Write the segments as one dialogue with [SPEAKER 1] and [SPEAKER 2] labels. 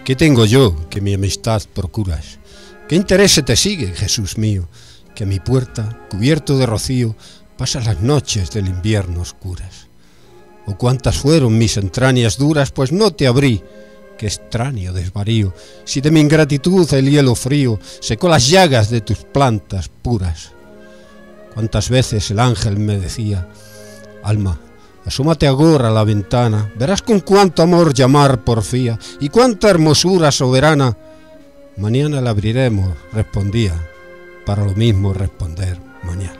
[SPEAKER 1] ¿Qué tengo yo que mi amistad procuras? ¿Qué interés se te sigue, Jesús mío? Que a mi puerta, cubierto de rocío, pasas las noches del invierno oscuras. O cuántas fueron mis entrañas duras, pues no te abrí. Qué extraño desvarío, si de mi ingratitud el hielo frío secó las llagas de tus plantas puras. Cuántas veces el ángel me decía: alma, asómate agora a la ventana, verás con cuánto amor llamar porfía y cuánta hermosura soberana. Mañana la abriremos, respondía, para lo mismo responder mañana.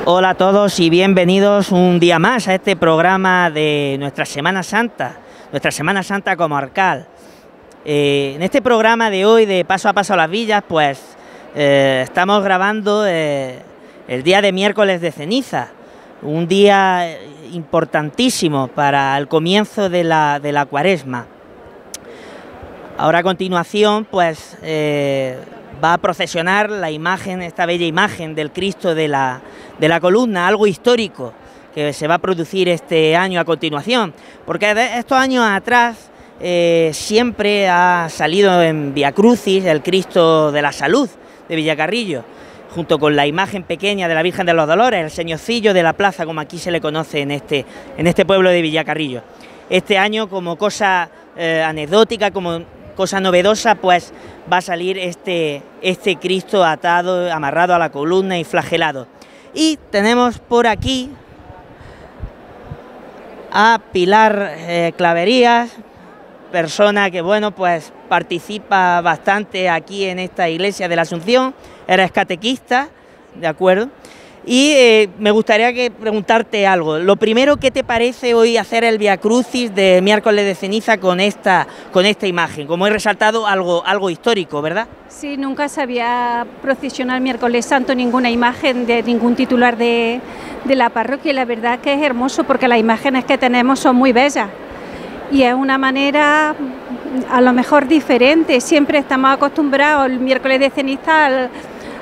[SPEAKER 2] Hola a todos y bienvenidos un día más a este programa de nuestra Semana Santa comarcal. En este programa de hoy de Paso a Paso a las Villas, pues estamos grabando el día de miércoles de ceniza, un día importantísimo para el comienzo de la Cuaresma. Ahora a continuación, pues va a procesionar la imagen, esta bella imagen del Cristo de la columna, algo histórico que se va a producir este año a continuación, porque de estos años atrás siempre ha salido en Vía Crucis el Cristo de la Salud de Villacarrillo, junto con la imagen pequeña de la Virgen de los Dolores, el señorcillo de la plaza, como aquí se le conoce en este pueblo de Villacarrillo. Este año, como cosa anecdótica, como cosa novedosa, pues va a salir este Cristo atado, amarrado a la columna y flagelado. Y tenemos por aquí a Pilar Claverías, persona que, bueno, pues participa bastante aquí en esta iglesia de la Asunción, eres catequista, ¿de acuerdo? Y me gustaría preguntarte algo. Lo primero, ¿qué te parece hoy hacer el Vía Crucis de miércoles de ceniza con esta imagen? Como he resaltado, algo histórico, ¿verdad?
[SPEAKER 3] Sí, nunca se había procesionado miércoles santo ninguna imagen de ningún titular de la parroquia, y la verdad que es hermoso porque las imágenes que tenemos son muy bellas y es una manera a lo mejor diferente. Siempre estamos acostumbrados el miércoles de ceniza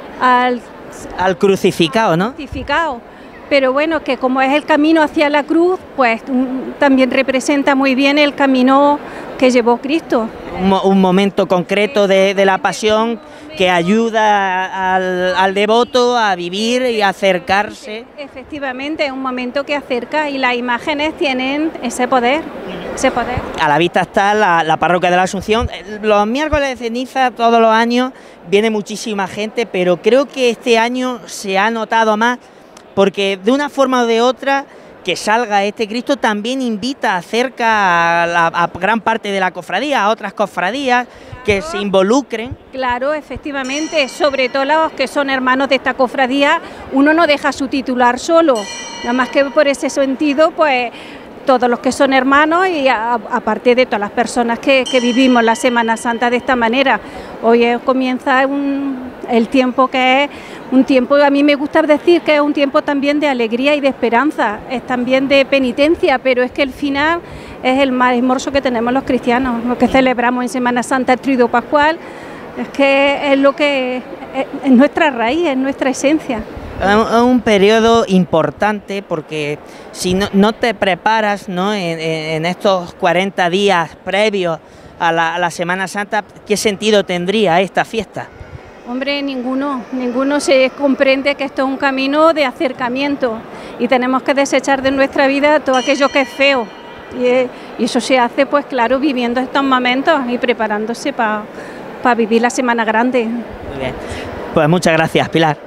[SPEAKER 3] al
[SPEAKER 2] crucificado, ¿no?
[SPEAKER 3] Crucificado, pero bueno, que como es el camino hacia la cruz, pues también representa muy bien el camino que llevó Cristo.
[SPEAKER 2] Un momento concreto de la pasión que ayuda al devoto a vivir y a acercarse.
[SPEAKER 3] Efectivamente, es un momento que acerca y las imágenes tienen ese poder.
[SPEAKER 2] A la vista está la parroquia de la Asunción. Los miércoles de ceniza todos los años viene muchísima gente, pero creo que este año se ha notado más porque de una forma o de otra que salga este Cristo también invita, acerca a gran parte de la cofradía, a otras cofradías que se involucren.
[SPEAKER 3] Claro, efectivamente, sobre todo los que son hermanos de esta cofradía, uno no deja su titular solo, nada más que por ese sentido, pues todos los que son hermanos y aparte de todas las personas que vivimos la Semana Santa de esta manera. Hoy comienza el tiempo que es un tiempo, a mí me gusta decir que es un tiempo también de alegría y de esperanza, es también de penitencia, pero es que el final es el más hermoso que tenemos los cristianos, lo que celebramos en Semana Santa, el Triduo Pascual, es que es lo que es nuestra raíz, es nuestra esencia.
[SPEAKER 2] Es un periodo importante porque si no te preparas, ¿no?, en estos 40 días previos a la Semana Santa, ¿qué sentido tendría esta fiesta?
[SPEAKER 3] Hombre, ninguno se comprende que esto es un camino de acercamiento y tenemos que desechar de nuestra vida todo aquello que es feo y eso se hace, pues claro, viviendo estos momentos y preparándose para vivir la Semana Grande.
[SPEAKER 2] Muy bien, pues muchas gracias, Pilar.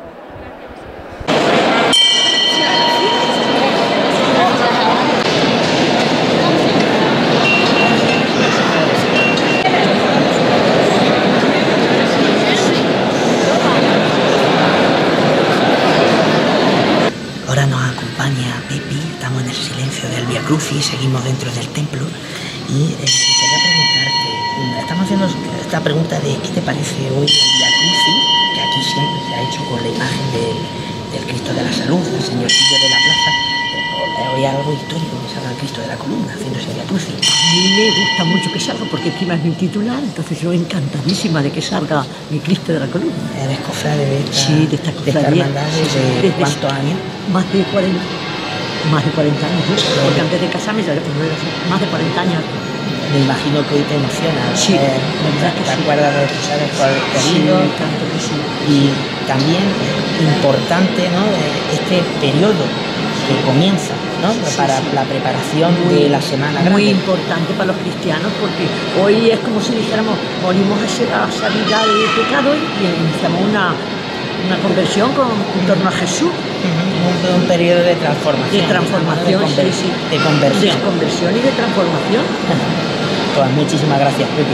[SPEAKER 2] Ahora nos acompaña Pepi, estamos en el silencio del Vía Crucis, seguimos dentro del templo y quería preguntarte, estamos haciendo esta pregunta de qué te parece hoy el Vía Crucis, que aquí siempre se ha hecho con la imagen del Cristo de la Salud, el señorcillo de la plaza. Hoy algo histórico que salga el Cristo de la columna haciéndose Vía Crucis.
[SPEAKER 4] A mí me gusta mucho que salga porque encima es mi titular, entonces yo encantadísima de que salga mi Cristo de la columna.
[SPEAKER 2] ¿Eres cofrade de esta,
[SPEAKER 4] sí, de esta cofradía?
[SPEAKER 2] ¿Desde cuántos años?
[SPEAKER 4] Más de 40 años, ¿sí? Porque antes de casarme ya más de 40 años.
[SPEAKER 2] Me imagino que hoy te emociona.
[SPEAKER 4] Sí,
[SPEAKER 2] te acuerdas de tus seres queridos.
[SPEAKER 4] Sí, tanto que sí.
[SPEAKER 2] Y también importante, ¿no?, este periodo que comienza, ¿no?, sí, para la preparación de la Semana Grande.
[SPEAKER 4] Muy importante para los cristianos porque hoy es como si dijéramos, morimos a esa vida de pecado y iniciamos una conversión en torno a Jesús.
[SPEAKER 2] Un periodo de transformación.
[SPEAKER 4] De transformación, ¿no?
[SPEAKER 2] De conversión.
[SPEAKER 4] De conversión y de transformación.
[SPEAKER 2] Pues muchísimas gracias, Pepi.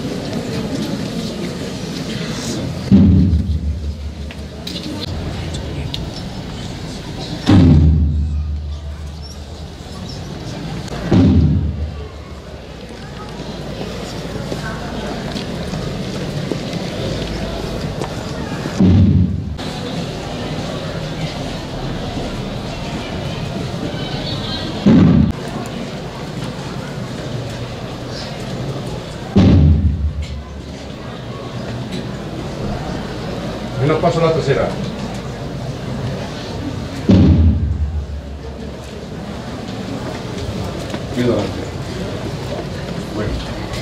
[SPEAKER 5] Menos paso a la trasera. Cuidado adelante. Bueno.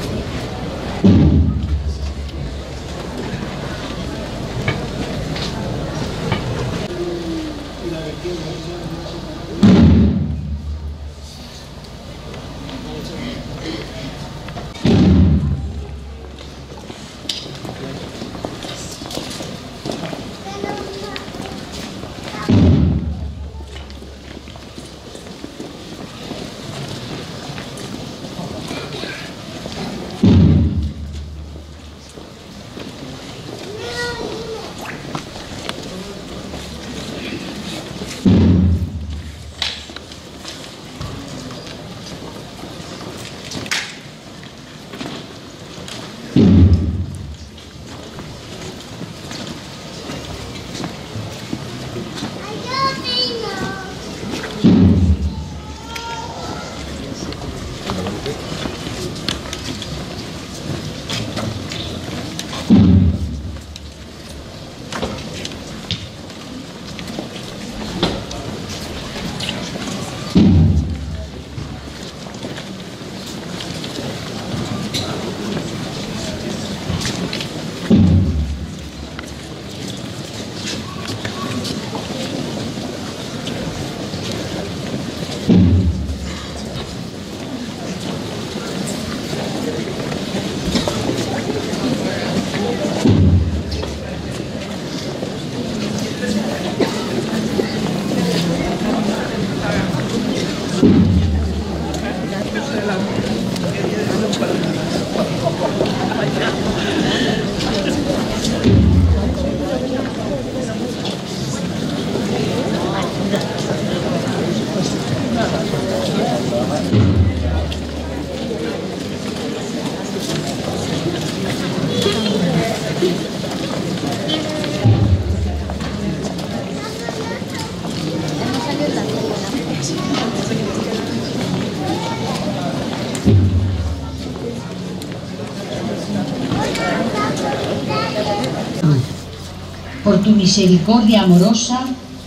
[SPEAKER 6] Por tu misericordia amorosa,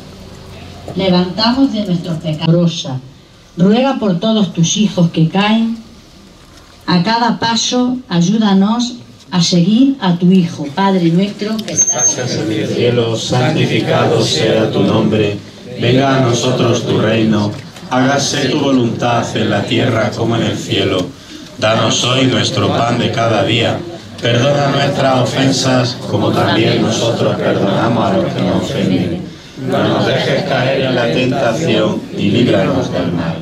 [SPEAKER 6] levantamos de nuestros pecados. Ruega por todos tus hijos que caen. A cada paso, ayúdanos a seguir a tu Hijo. Padre nuestro que estás
[SPEAKER 7] en el cielo, santificado sea tu nombre. Venga a nosotros tu reino. Hágase tu voluntad en la tierra como en el cielo. Danos hoy nuestro pan de cada día. Perdona nuestras ofensas, como también nosotros perdonamos a los que nos ofenden. No nos dejes caer en la tentación y líbranos del mal.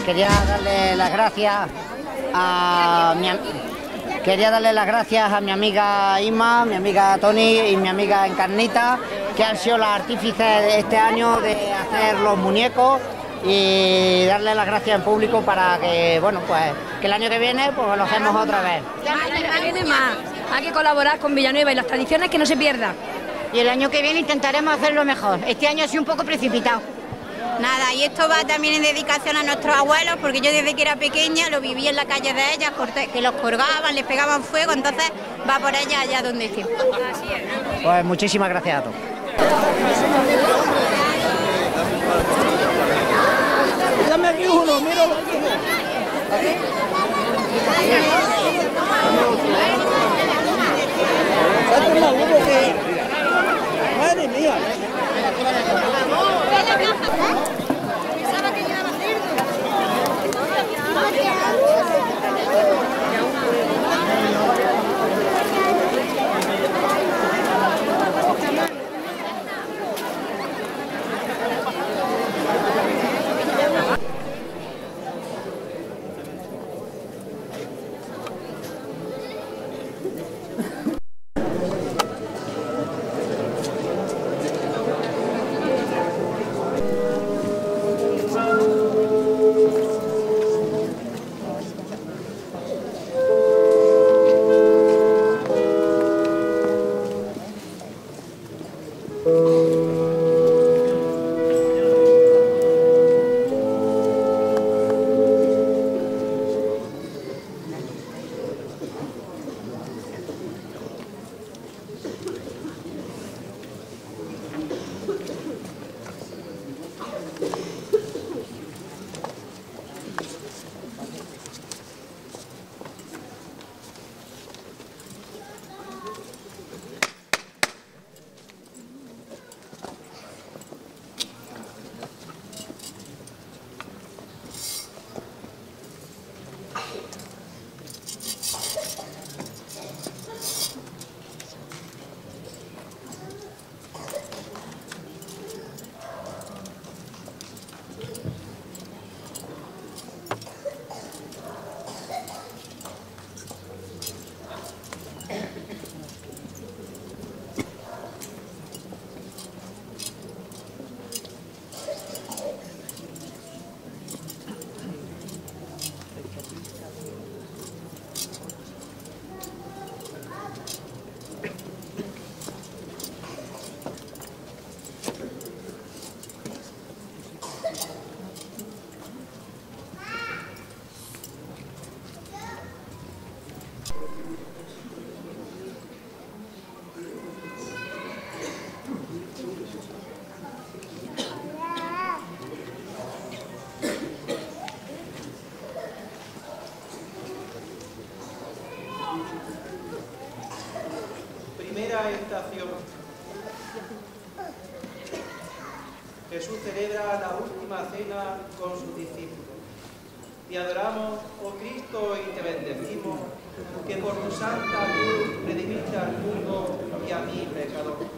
[SPEAKER 8] Pues quería darle las gracias a mi amiga Inma, mi amiga Tony y mi amiga Encarnita, que han sido las artífices este año de hacer los muñecos, y darle las gracias en público para que, bueno, pues que el año que viene pues lo hacemos otra vez.
[SPEAKER 9] El año que viene más, hay que colaborar con Villanueva y las tradiciones que no se pierdan.
[SPEAKER 10] Y el año que viene intentaremos hacerlo mejor. Este año ha sido un poco precipitado.
[SPEAKER 11] Nada, y esto va también en dedicación a nuestros abuelos, porque yo desde que era pequeña lo viví en la calle de ellas, que los colgaban, les pegaban fuego, entonces va por ellas allá donde estén.
[SPEAKER 8] Pues muchísimas gracias a todos.
[SPEAKER 12] Dame aquí uno, míralo aquí. Este es más uno que... Madre mía.
[SPEAKER 13] Primera estación. Jesús celebra la última cena con sus discípulos. Te adoramos, oh Cristo, y te bendecimos, que por tu santa cruz redimiste al mundo y a mí, pecador.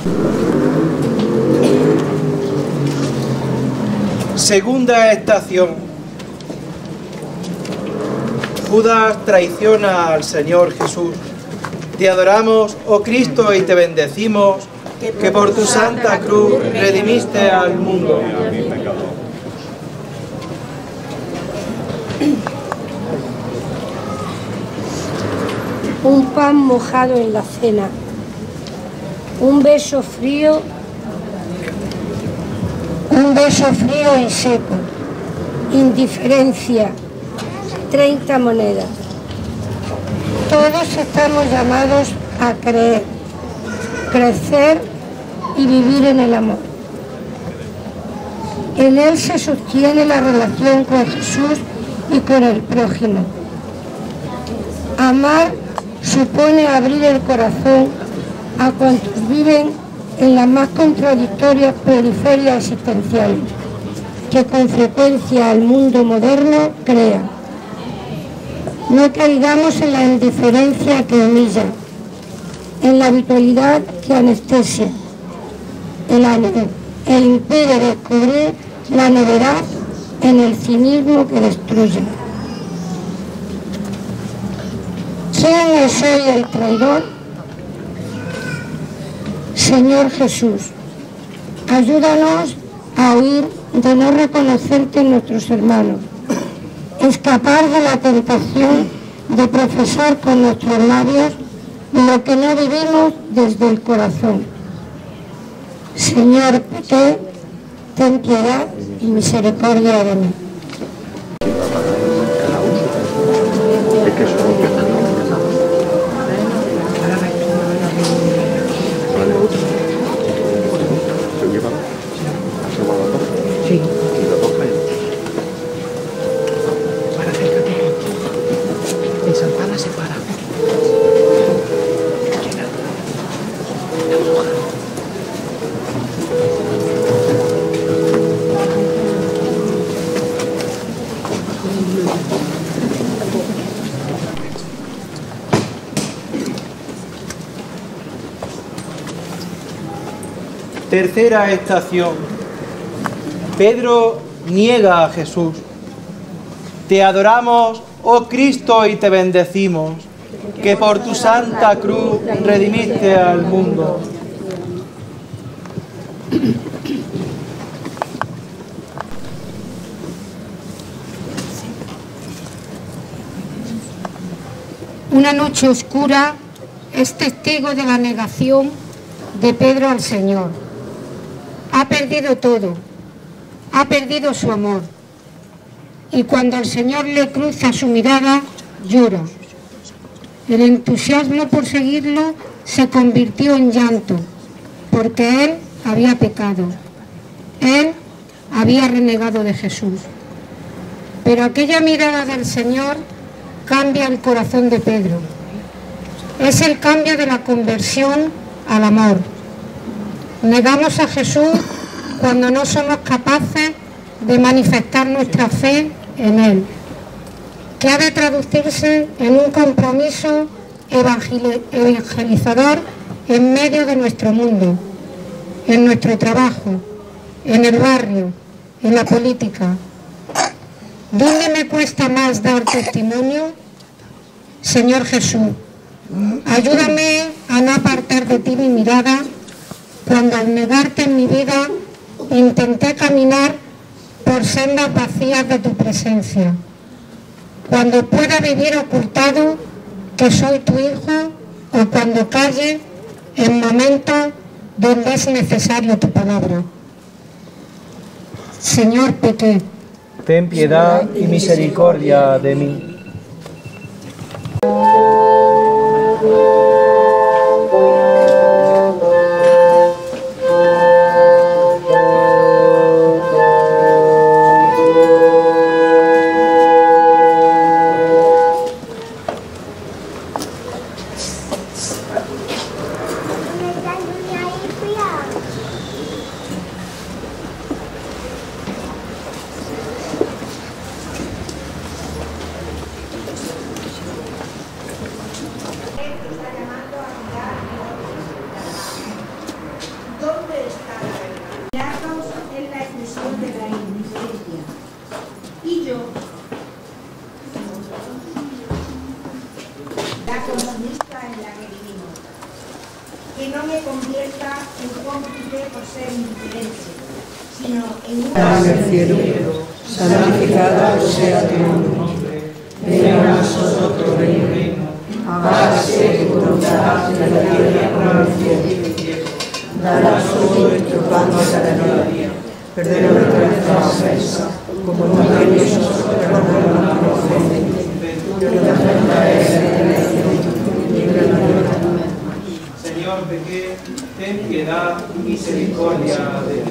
[SPEAKER 13] Segunda estación. Judas traiciona al Señor Jesús. Te adoramos, oh Cristo, y te bendecimos, que por tu santa cruz redimiste al mundo.
[SPEAKER 14] Un pan mojado en la cena, un beso frío y seco, indiferencia, 30 monedas. Todos estamos llamados a creer, crecer y vivir en el amor. En él se sostiene la relación con Jesús y con el prójimo. Amar supone abrir el corazón a cuantos viven en las más contradictorias periferias existenciales que con frecuencia el mundo moderno crea. No caigamos en la indiferencia que humilla, en la habitualidad que anestesia, el impide descubrir la novedad en el cinismo que destruye. ¿Quién es hoy el traidor? Señor Jesús, ayúdanos a huir de no reconocerte en nuestros hermanos, escapar de la tentación de profesar con nuestros labios lo que no vivimos desde el corazón. Señor, ten piedad y misericordia de mí.
[SPEAKER 12] Sí. En Santana se para.
[SPEAKER 13] Tercera estación. Pedro niega a Jesús. Te adoramos, oh Cristo, y te bendecimos, que por tu santa cruz redimiste al mundo.
[SPEAKER 14] Una noche oscura es testigo de la negación de Pedro al Señor. Ha perdido todo, ha perdido su amor. Y cuando el Señor le cruza su mirada, llora. El entusiasmo por seguirlo se convirtió en llanto, porque él había pecado. Él había renegado de Jesús. Pero aquella mirada del Señor cambia el corazón de Pedro. Es el cambio de la conversión al amor. Negamos a Jesús cuando no somos capaces de manifestar nuestra fe en Él, que ha de traducirse en un compromiso evangelizador en medio de nuestro mundo, en nuestro trabajo, en el barrio, en la política. ¿Dónde me cuesta más dar testimonio? Señor Jesús, ayúdame a no apartar de ti mi mirada cuando al negarte en mi vida intenté caminar por sendas vacías de tu presencia. Cuando pueda vivir ocultado que soy tu hijo o cuando calle en momentos donde es necesario tu palabra. Señor, pequé.
[SPEAKER 13] Ten piedad y misericordia de mí.
[SPEAKER 14] convierta en cómplice por ser indiferente, sino en
[SPEAKER 15] del cielo, santificado sea tu nombre, venga a nosotros tu reino, hágase tu voluntad en la tierra como en el cielo. Danos hoy nuestro pan de cada día, perdona nuestras ofensas, como también nosotros perdonamos a los ofensores.
[SPEAKER 13] Señor, pequé, ten piedad y misericordia de mí.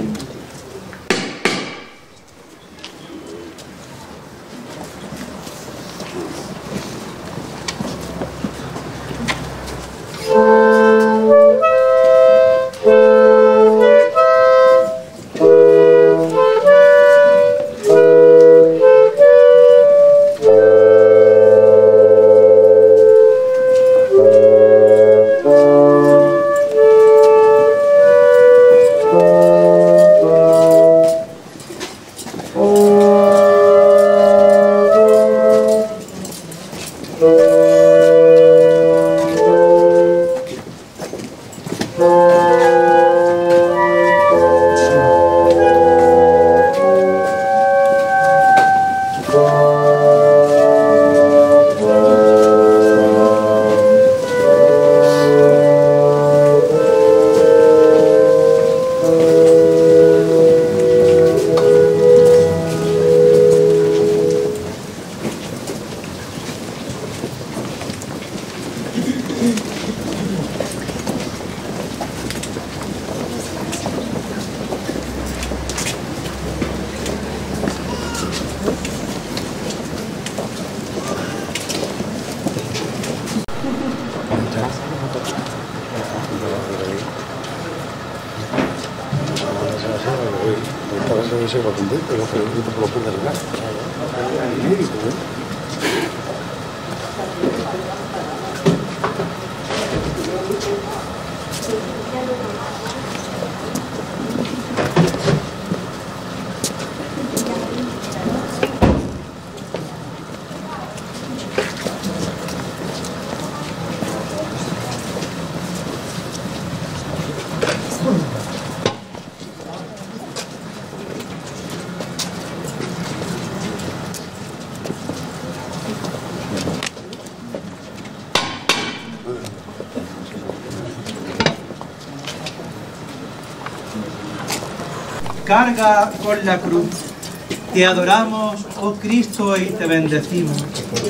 [SPEAKER 13] Carga con la cruz. Te adoramos, oh Cristo, y te bendecimos.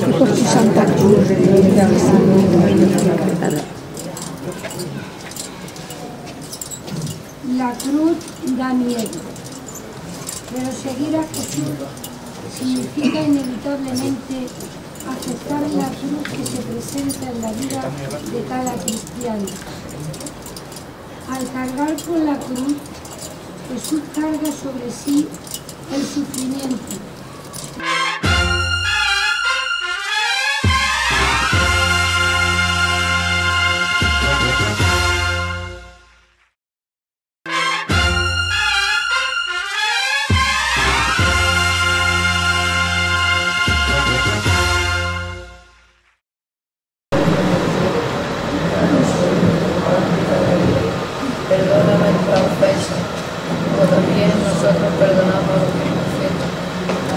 [SPEAKER 14] Santa Cruz, la cruz da miedo, pero seguir a Jesús significa inevitablemente aceptar la cruz que se presenta en la vida de cada cristiano. Al cargar con la cruz, Jesús carga sobre sí el sufrimiento.
[SPEAKER 15] Perdona nuestra ofensa, como también nosotros perdonamos a los que nos ofenden.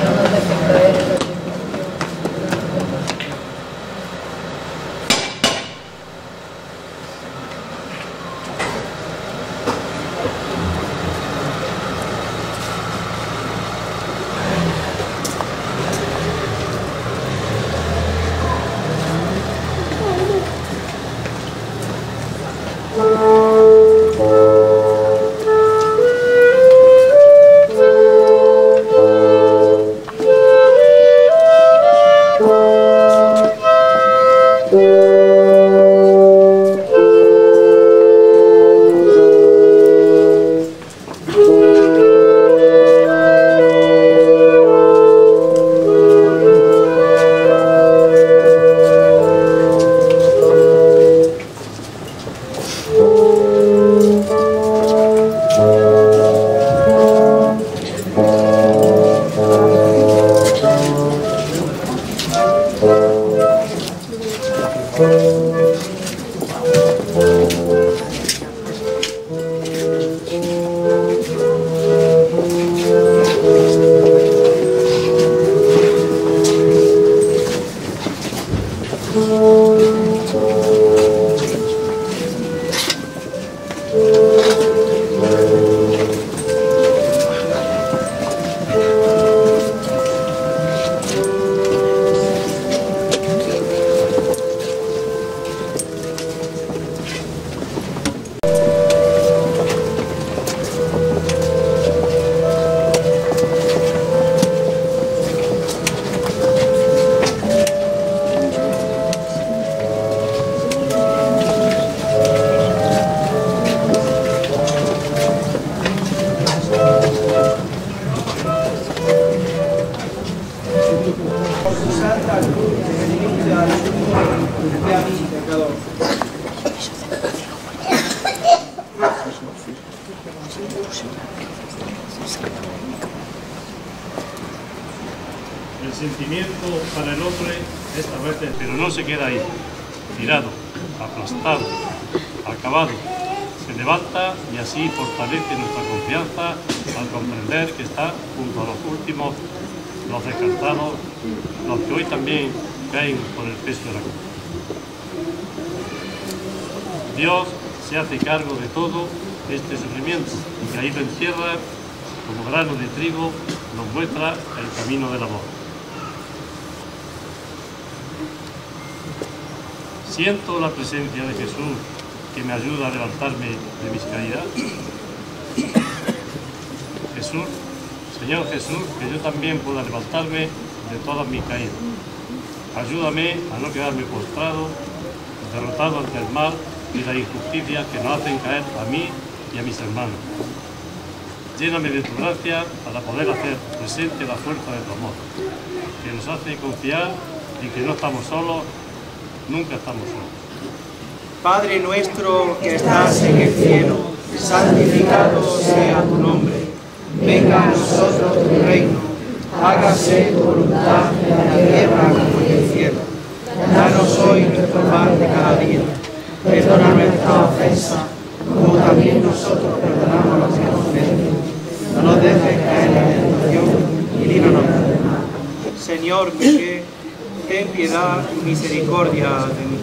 [SPEAKER 16] El sentimiento para el hombre esta vez, pero no se queda ahí, tirado, aplastado, acabado. Se levanta y así fortalece nuestra confianza al comprender que está junto a los últimos, los descartados, los que hoy también caen por el peso de la cruz. Dios se hace cargo de todo este sufrimiento y ahí lo encierra como grano de trigo, nos muestra el camino del amor. Siento la presencia de Jesús que me ayuda a levantarme de mis caídas. Jesús, Señor Jesús, que yo también pueda levantarme de todas mis caídas. Ayúdame a no quedarme postrado, derrotado ante el mal y la injusticia que nos hacen caer a mí y a mis hermanos. Lléname de tu gracia para poder hacer presente la fuerza de tu amor, que nos hace confiar y que no estamos solos, nunca estamos solos.
[SPEAKER 13] Padre nuestro que estás en el cielo, santificado sea tu nombre. Venga a nosotros tu reino, hágase tu voluntad en la tierra como en el cielo. Danos hoy nuestro pan de cada día. Perdona nuestra ofensa, como también nosotros perdonamos a los que nos ofenden. No nos dejes caer en la tentación y líbranos del mal. Señor Miguel, ten piedad y misericordia de mí.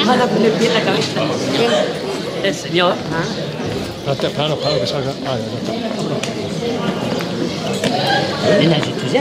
[SPEAKER 4] van a poner pie en la cabeza. El Señor.
[SPEAKER 17] Claro, que salga. Ah, ya
[SPEAKER 4] ¿En la estudiar?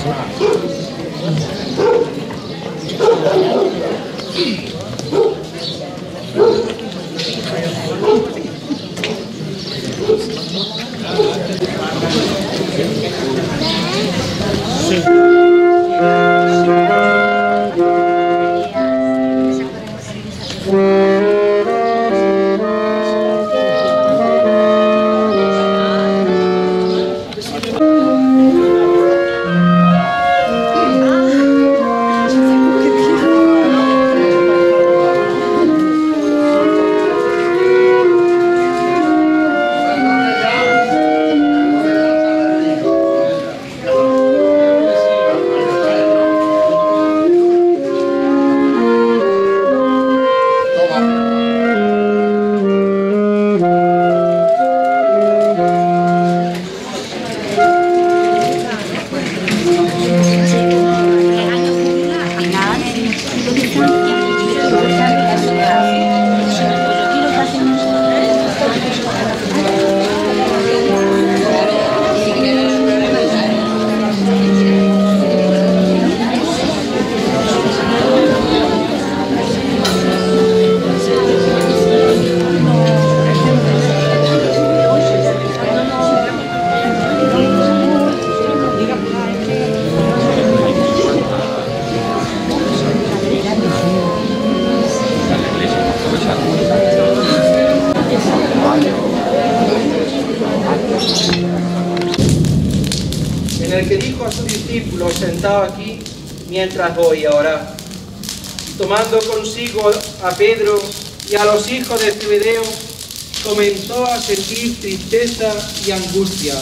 [SPEAKER 13] En el que dijo a sus discípulos: sentados aquí mientras voy a orar. Tomando consigo a Pedro y a los hijos de Zebedeo, comenzó a sentir tristeza y angustia.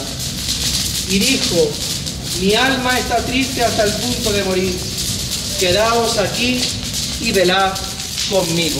[SPEAKER 13] Y dijo: mi alma está triste hasta el punto de morir. Quedaos aquí y velad conmigo.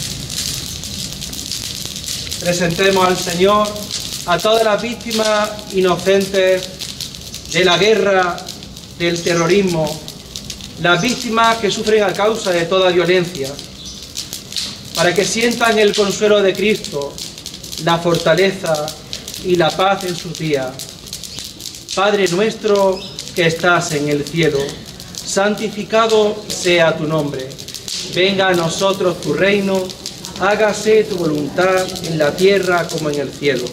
[SPEAKER 13] Presentemos al Señor a todas las víctimas inocentes de la guerra, del terrorismo, las víctimas que sufren a causa de toda violencia, para que sientan el consuelo de Cristo, la fortaleza y la paz en sus días. Padre nuestro que estás en el cielo, santificado sea tu nombre. Venga a nosotros tu reino, hágase tu voluntad en la tierra como en el cielo.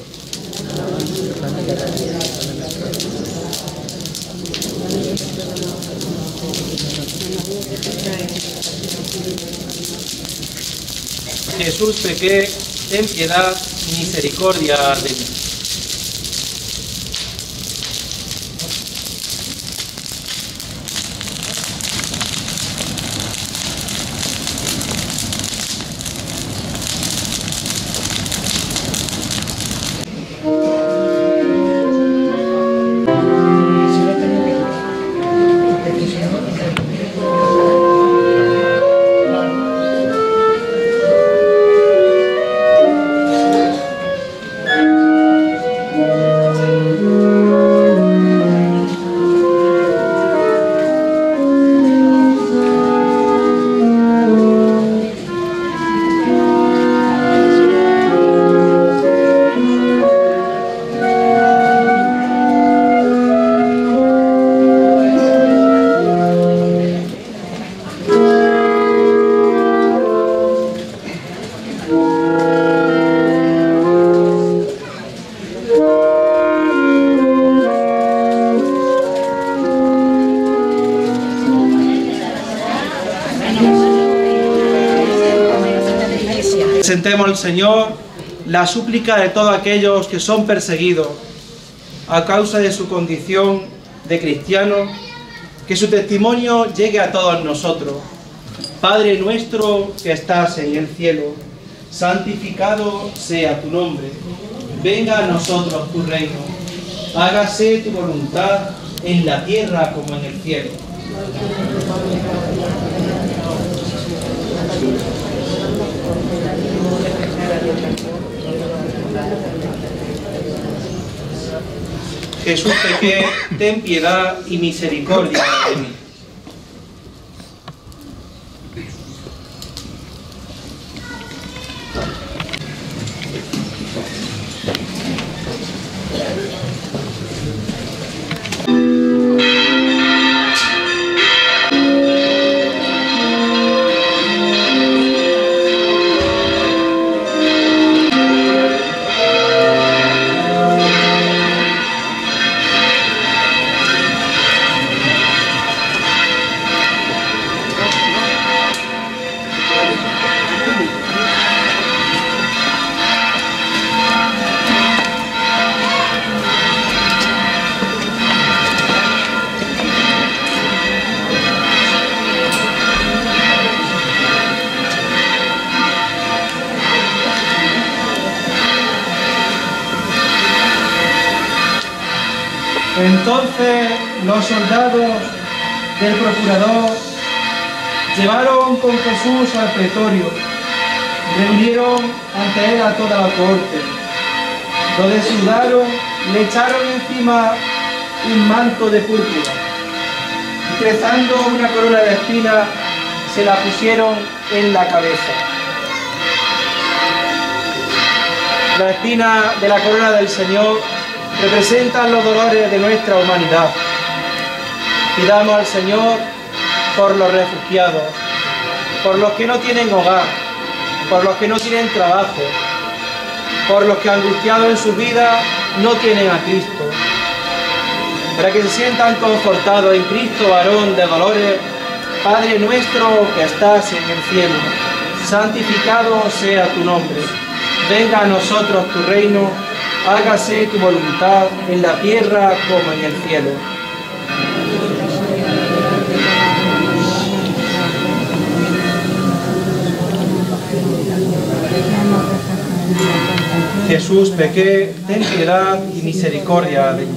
[SPEAKER 13] Jesús, pequé, ten piedad y misericordia de mí. Presentemos al Señor la súplica de todos aquellos que son perseguidos a causa de su condición de cristianos, que su testimonio llegue a todos nosotros. Padre nuestro que estás en el cielo, santificado sea tu nombre. Venga a nosotros tu reino. Hágase tu voluntad en la tierra como en el cielo. Jesús, pequé, ten piedad y misericordia de mí. Entonces los soldados del procurador llevaron con Jesús al pretorio, reunieron ante él a toda la corte, lo desnudaron, le echaron encima un manto de púrpura y trenzando una corona de espinas se la pusieron en la cabeza. La espina de la corona del Señor representan los dolores de nuestra humanidad. Pidamos al Señor por los refugiados, por los que no tienen hogar, por los que no tienen trabajo, por los que angustiados en su vida no tienen a Cristo, para que se sientan confortados en Cristo, varón de dolores. Padre nuestro que estás en el cielo, santificado sea tu nombre. Venga a nosotros tu reino, hágase tu voluntad en la tierra como en el cielo. Jesús, pequé, ten piedad y misericordia de mí.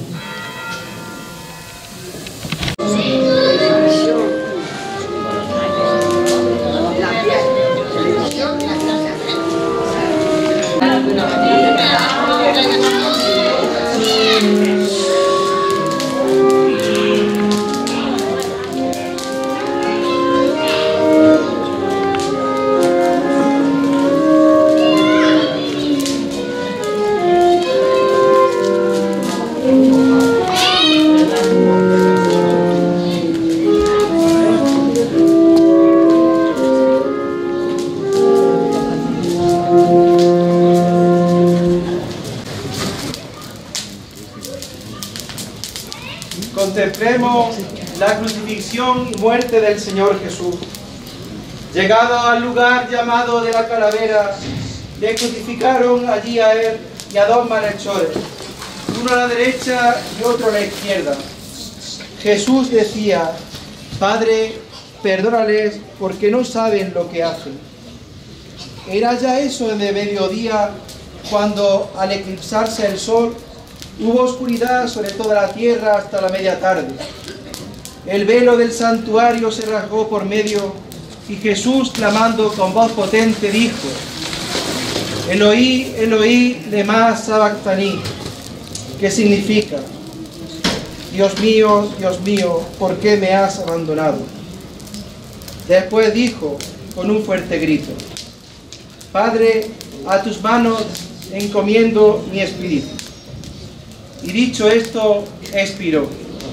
[SPEAKER 13] Contemplemos la crucifixión y muerte del Señor Jesús. Llegado al lugar llamado de la calavera, le crucificaron allí a él y a dos malhechores, uno a la derecha y otro a la izquierda. Jesús decía: Padre, perdónales porque no saben lo que hacen. Era ya eso de mediodía cuando, al eclipsarse el sol, hubo oscuridad sobre toda la tierra hasta la media tarde. El velo del santuario se rasgó por medio y Jesús, clamando con voz potente, dijo: Eloí, Eloí, lema sabactani, que significa: Dios mío, ¿por qué me has abandonado? Después dijo con un fuerte grito: Padre, a tus manos encomiendo mi espíritu. Y dicho esto, expiró.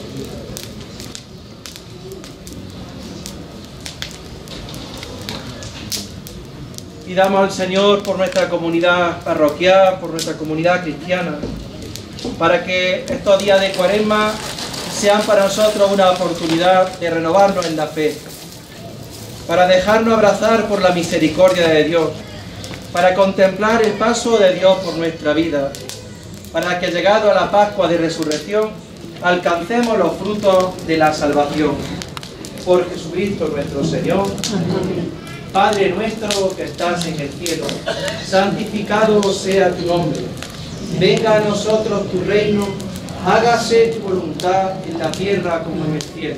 [SPEAKER 13] Pidamos al Señor por nuestra comunidad parroquial, por nuestra comunidad cristiana, para que estos días de Cuaresma sean para nosotros una oportunidad de renovarnos en la fe, para dejarnos abrazar por la misericordia de Dios, para contemplar el paso de Dios por nuestra vida, para que llegado a la Pascua de Resurrección alcancemos los frutos de la salvación. Por Jesucristo nuestro Señor. Padre nuestro que estás en el cielo, santificado sea tu nombre. Venga a nosotros tu reino, hágase tu voluntad en la tierra como en el cielo.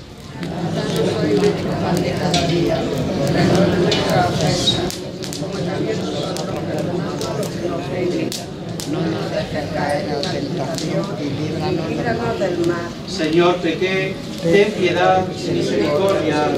[SPEAKER 12] No nos dejes caer en la tentación y líbranos del mal.
[SPEAKER 13] Señor, pequé, ten piedad y misericordia.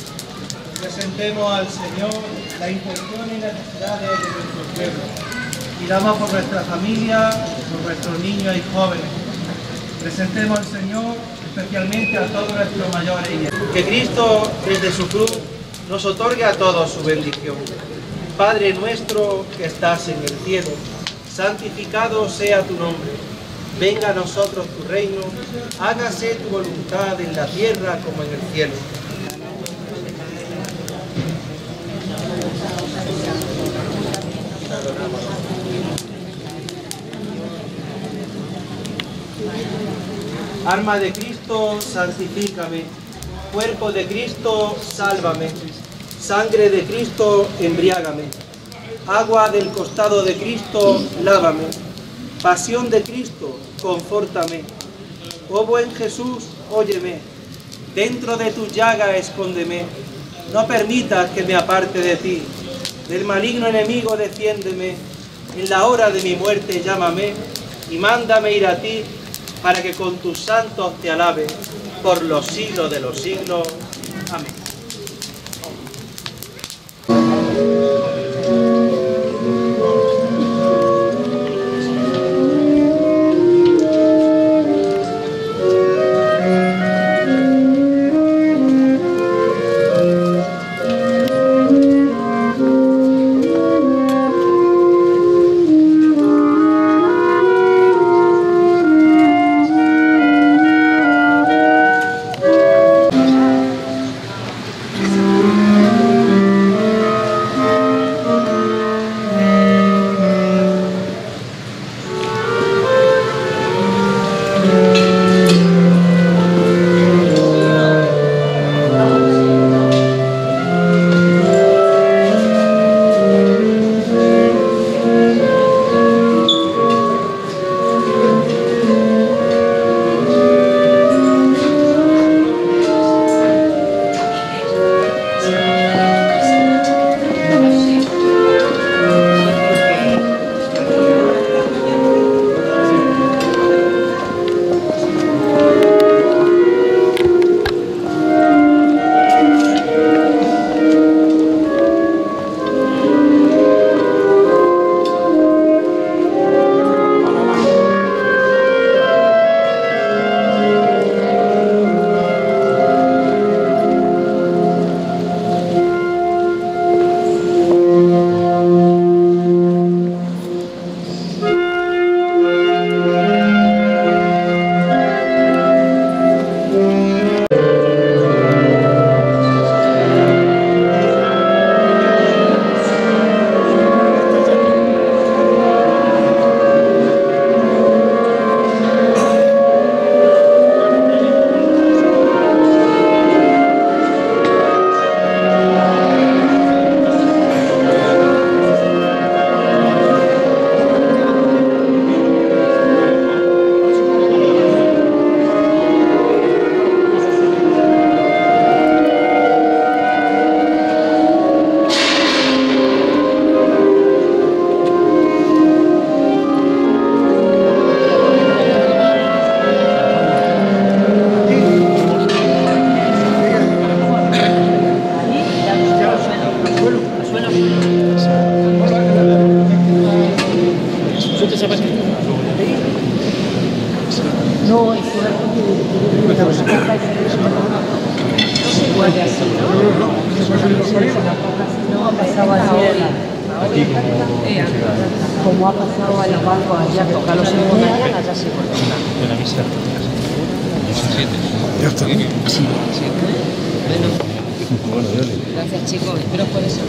[SPEAKER 13] Presentemos al Señor la intención y necesidades de nuestro pueblo. Pidamos por nuestra familia, por nuestros niños y jóvenes. Presentemos al Señor especialmente a todos nuestros mayores. Que Cristo, desde su cruz, nos otorgue a todos su bendición. Padre nuestro que estás en el cielo, santificado sea tu nombre. Venga a nosotros tu reino, hágase tu voluntad en la tierra como en el cielo. Arma de Cristo, santifícame. Cuerpo de Cristo, sálvame. Sangre de Cristo, embriágame. Agua del costado de Cristo, lávame. Pasión de Cristo, confórtame. Oh buen Jesús, óyeme. Dentro de tu llaga escóndeme. No permitas que me aparte de ti. Del maligno enemigo defiéndeme. En la hora de mi muerte llámame y mándame ir a ti, para que con tus santos te alabe por los siglos de los siglos. Amén.
[SPEAKER 4] No, es no ha pasado ayer. Como ha pasado a los bancos allá, toca los segundos, allá se corta.
[SPEAKER 17] Ya está.
[SPEAKER 4] Bueno, gracias, chicos. Espero por eso.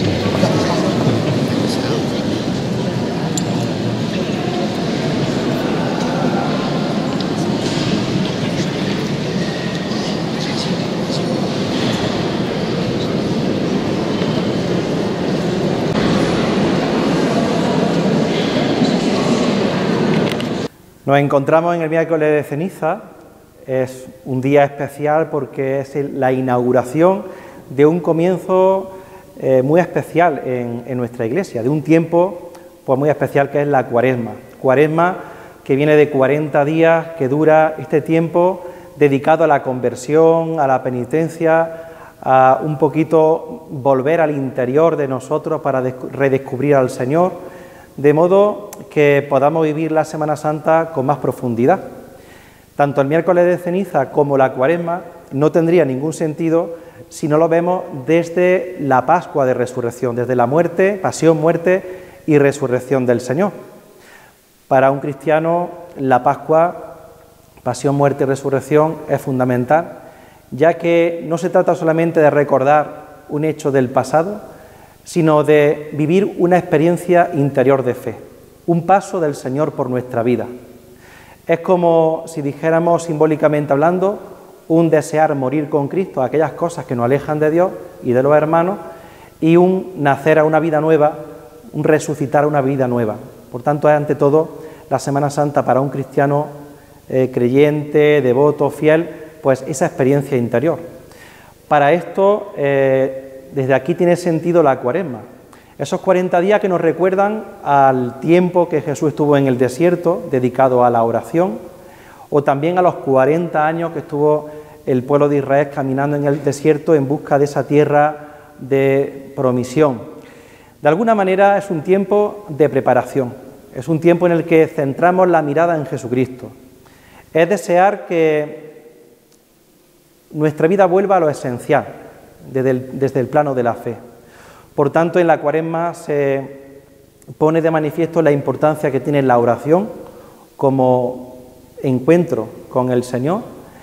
[SPEAKER 13] Nos encontramos en el miércoles de ceniza. Es un día especial porque es la inauguración de un comienzo muy especial en nuestra iglesia, de un tiempo pues muy especial que es la Cuaresma. Cuaresma que viene de 40 días, que dura este tiempo dedicado a la conversión, a la penitencia, a un poquito volver al interior de nosotros para redescubrir al Señor,
[SPEAKER 18] de modo que podamos vivir la Semana Santa con más profundidad. Tanto el miércoles de ceniza como la Cuaresma no tendría ningún sentido si no lo vemos desde la Pascua de Resurrección, desde la muerte, pasión, muerte y resurrección del Señor. Para un cristiano, la Pascua, pasión, muerte y resurrección es fundamental, ya que no se trata solamente de recordar un hecho del pasado, sino de vivir una experiencia interior de fe, un paso del Señor por nuestra vida. Es como si dijéramos, simbólicamente hablando, un desear morir con Cristo, aquellas cosas que nos alejan de Dios y de los hermanos, y un nacer a una vida nueva, un resucitar a una vida nueva. Por tanto, es ante todo la Semana Santa para un cristiano creyente, devoto, fiel, pues esa experiencia interior. Para esto, desde aquí tiene sentido la Cuaresma. Esos 40 días que nos recuerdan al tiempo que Jesús estuvo en el desierto, dedicado a la oración, o también a los 40 años que estuvo el pueblo de Israel caminando en el desierto en busca de esa tierra de promisión. De alguna manera es un tiempo de preparación, es un tiempo en el que centramos la mirada en Jesucristo. Es desear que nuestra vida vuelva a lo esencial, desde el plano de la fe. Por tanto, en la Cuaresma se pone de manifiesto la importancia que tiene la oración como encuentro con el Señor,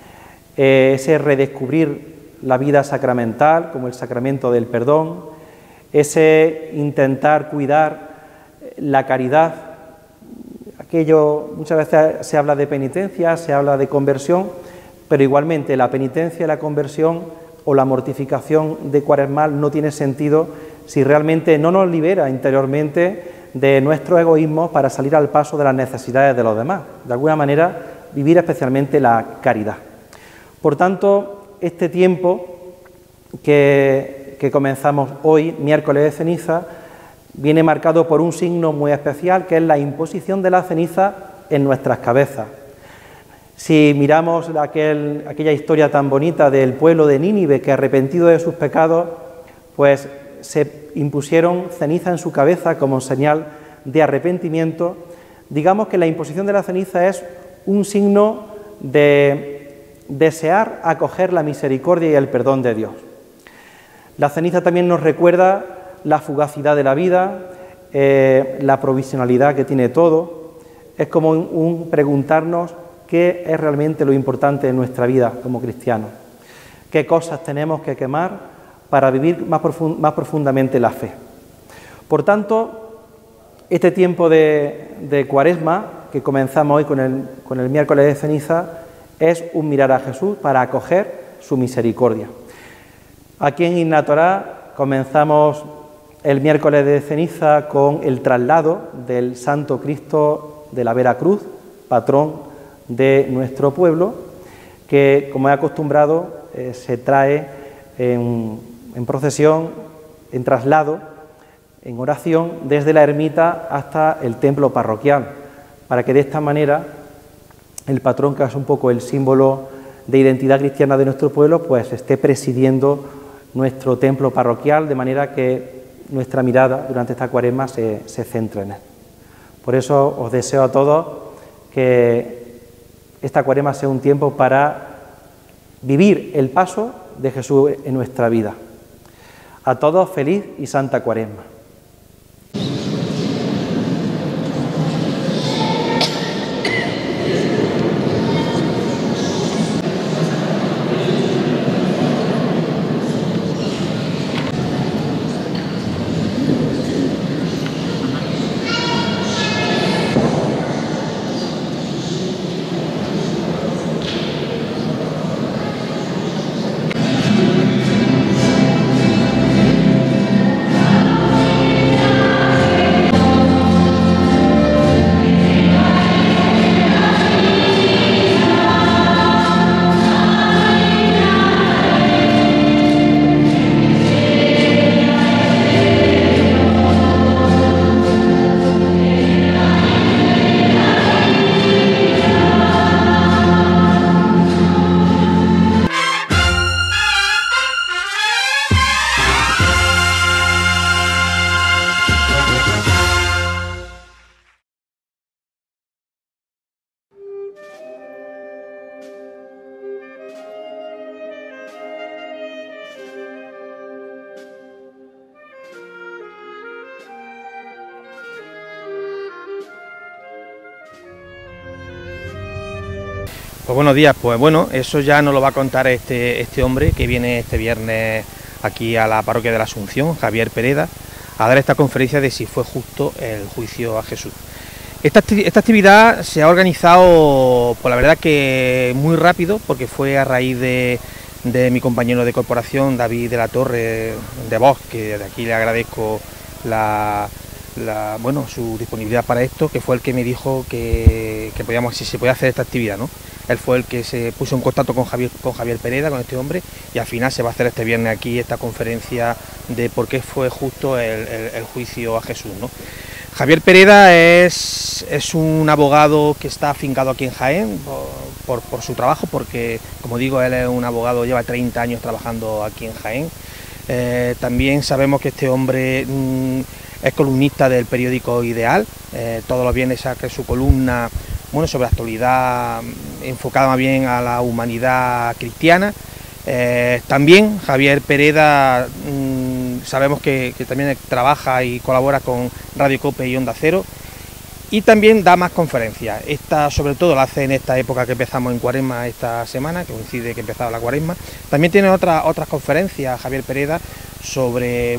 [SPEAKER 18] ese redescubrir la vida sacramental como el sacramento del perdón, ese intentar cuidar la caridad. Aquello, muchas veces se habla de penitencia, se habla de conversión, pero igualmente la penitencia y la conversión o la mortificación de cuaresmal no tiene sentido si realmente no nos libera interiormente de nuestro egoísmo para salir al paso de las necesidades de los demás. De alguna manera, vivir especialmente la caridad. Por tanto, este tiempo que comenzamos hoy, miércoles de ceniza, viene marcado por un signo muy especial, que es la imposición de la ceniza en nuestras cabezas. Si miramos aquella historia tan bonita del pueblo de Nínive, que arrepentido de sus pecados, pues se impusieron ceniza en su cabeza como señal de arrepentimiento, digamos que la imposición de la ceniza es un signo de desear acoger la misericordia y el perdón de Dios. La ceniza también nos recuerda la fugacidad de la vida, la provisionalidad que tiene todo. Es como un preguntarnos qué es realmente lo importante en nuestra vida como cristianos, qué cosas tenemos que quemar para vivir más profundamente la fe. Por tanto, este tiempo de Cuaresma, que comenzamos hoy con el miércoles de ceniza, es un mirar a Jesús para acoger su misericordia. Aquí en Innatorá comenzamos el miércoles de ceniza con el traslado del Santo Cristo de la Vera Cruz, patrón de nuestro pueblo, que, como he acostumbrado, se trae en procesión, en traslado, en oración, desde la ermita hasta el templo parroquial, para que de esta manera el patrón, que es un poco el símbolo de identidad cristiana de nuestro pueblo, pues esté presidiendo nuestro templo parroquial, de manera que nuestra mirada durante esta Cuaresma se centre en él. Por eso os deseo a todos que esta Cuaresma sea un tiempo para vivir el paso de Jesús en nuestra vida. A todos, feliz y santa Cuaresma. Pues buenos días, pues bueno, eso ya nos lo va a contar este hombre que viene este viernes aquí a la parroquia de la Asunción, Javier Pereda, a dar esta conferencia de si fue justo el juicio a Jesús. Esta actividad se ha organizado, pues la verdad que muy rápido, porque fue a raíz de mi compañero de corporación, David de la Torre de Vox, que de aquí le agradezco su disponibilidad para esto, que fue el que me dijo que podíamos, si se podía hacer esta actividad, ¿no? Él fue el que se puso en contacto con Javier Pereda, con este hombre, y al final se va a hacer este viernes aquí esta conferencia de por qué fue justo el juicio a Jesús, ¿no? Javier Pereda es un abogado que está afincado aquí en Jaén por su trabajo, porque, como digo, él es un abogado, lleva 30 años trabajando aquí en Jaén. También sabemos que este hombre es columnista del periódico Ideal, todos los viernes saca su columna sobre actualidad enfocada más bien a la humanidad cristiana. También Javier Pereda sabemos que también trabaja y colabora con Radio Cope y Onda Cero, y también da más conferencias. Esta sobre todo la hace en esta época que empezamos en Cuaresma esta semana, que coincide que empezaba la Cuaresma. También tiene otras conferencias Javier Pereda sobre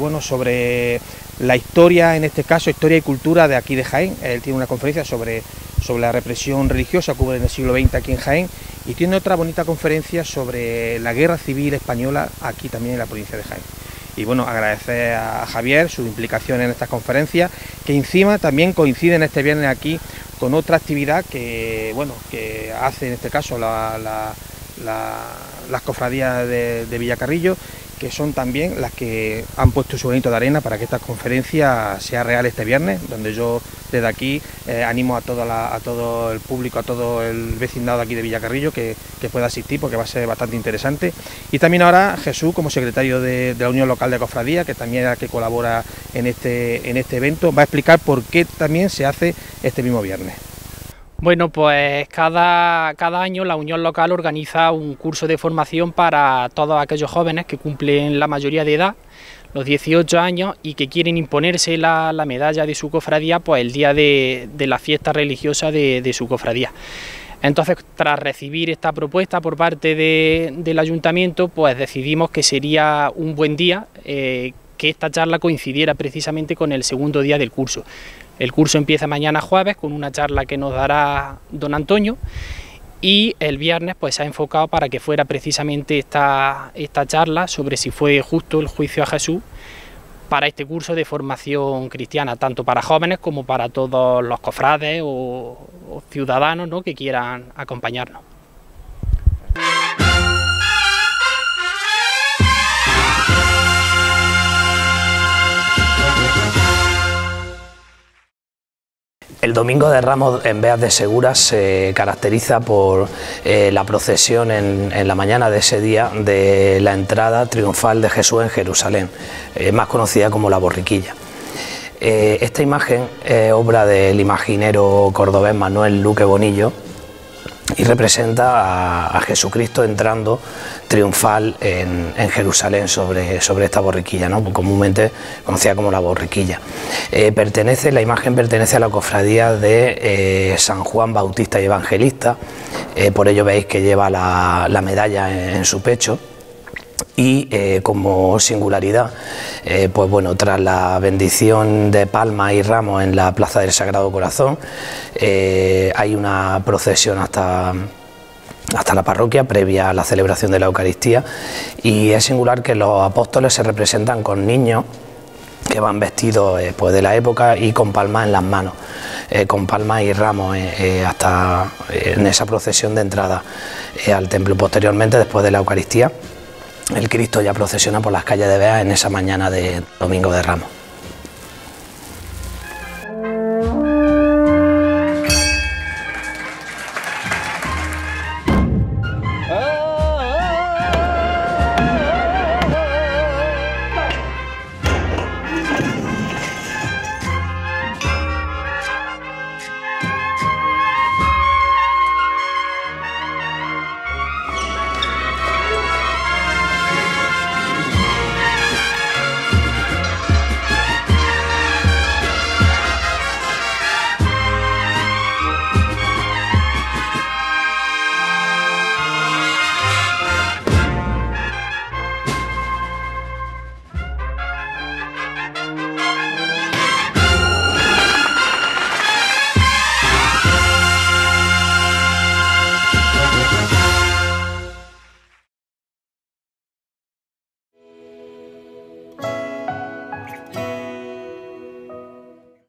[SPEAKER 18] la historia, en este caso historia y cultura de aquí de Jaén. Él tiene una conferencia sobre la represión religiosa que hubo en el siglo XX aquí en Jaén, y tiene otra bonita conferencia sobre la guerra civil española aquí también en la provincia de Jaén. Y bueno, agradecer a Javier su implicación en estas conferencias, que encima también coinciden este viernes aquí con otra actividad que hace en este caso las cofradías de Villacarrillo, que son también las que han puesto su granito de arena para que esta conferencia sea real este viernes, donde yo desde aquí animo a todo el público, a todo el vecindado de aquí de Villacarrillo que pueda asistir, porque va a ser bastante interesante. Y también ahora Jesús, como secretario de la Unión Local de Cofradías, que también es el que colabora en este evento, va a explicar por qué también se hace este mismo viernes.
[SPEAKER 19] Bueno, pues cada año la Unión Local organiza un curso de formación para todos aquellos jóvenes que cumplen la mayoría de edad, los 18 años, y que quieren imponerse la medalla de su cofradía pues el día de la fiesta religiosa de su cofradía. Entonces, tras recibir esta propuesta por parte del Ayuntamiento, pues decidimos que sería un buen día que esta charla coincidiera precisamente con el segundo día del curso. El curso empieza mañana jueves con una charla que nos dará don Antonio, y el viernes pues se ha enfocado para que fuera precisamente esta charla sobre si fue justo el juicio a Jesús para este curso de formación cristiana, tanto para jóvenes como para todos los cofrades o ciudadanos, ¿no?, que quieran acompañarnos.
[SPEAKER 20] El Domingo de Ramos en Beas de Segura se caracteriza por la procesión en la mañana de ese día de la entrada triunfal de Jesús en Jerusalén, más conocida como la borriquilla. Esta imagen es obra del imaginero cordobés Manuel Luque Bonillo y representa a Jesucristo entrando triunfal en Jerusalén sobre esta borriquilla, ¿no?, comúnmente conocida como la borriquilla. La imagen pertenece a la cofradía de San Juan Bautista y Evangelista, por ello veis que lleva la medalla en su pecho. Y como singularidad, pues bueno, tras la bendición de palmas y ramos en la Plaza del Sagrado Corazón, hay una procesión hasta la parroquia previa a la celebración de la Eucaristía, y es singular que los apóstoles se representan con niños que van vestidos pues de la época y con palmas en las manos, con palmas y ramos hasta en esa procesión de entrada al templo. Posteriormente, después de la Eucaristía, el Cristo ya procesiona por las calles de Beas en esa mañana de Domingo de Ramos.